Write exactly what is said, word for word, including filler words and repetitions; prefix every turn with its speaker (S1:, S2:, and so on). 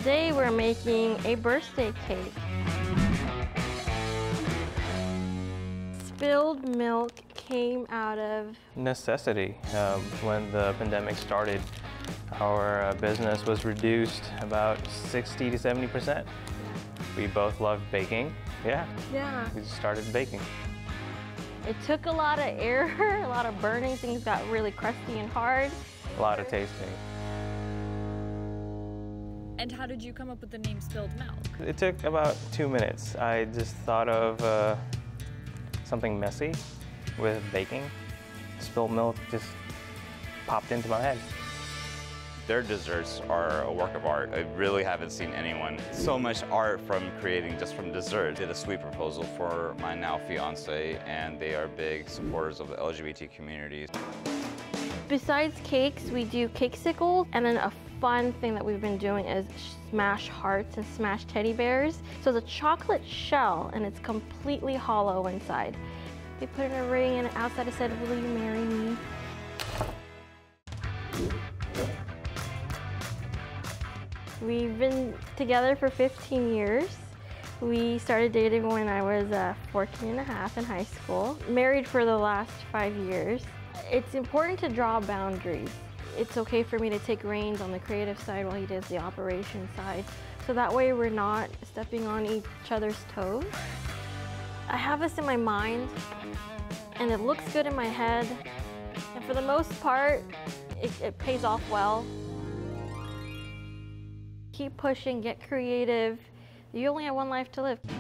S1: Today we're making a birthday cake. Spilled milk came out of
S2: necessity. Um, when the pandemic started, our uh, business was reduced about sixty to seventy percent. We both loved baking. Yeah.
S1: Yeah.
S2: We just started baking.
S1: It took a lot of error, a lot of burning. Things got really crusty and hard.
S2: A lot of tasting.
S3: And how did you come up with the name Spilled Milk?
S2: It took about two minutes. I just thought of uh, something messy with baking. Spilled milk just popped into my head.
S4: Their desserts are a work of art. I really haven't seen anyone so much art from creating just from dessert. Did a sweet proposal for my now fiance, and they are big supporters of the L G B T community.
S1: Besides cakes, we do cakesicles, and then a fun thing that we've been doing is smash hearts and smash teddy bears. So it's a chocolate shell, and it's completely hollow inside. They put in a ring, and outside it said, "Will you marry me?" We've been together for fifteen years. We started dating when I was uh, fourteen and a half in high school. Married for the last five years. It's important to draw boundaries. It's okay for me to take reins on the creative side while he does the operation side. So that way we're not stepping on each other's toes. I have this in my mind, and it looks good in my head. And for the most part, it, it pays off well. Keep pushing, get creative. You only have one life to live.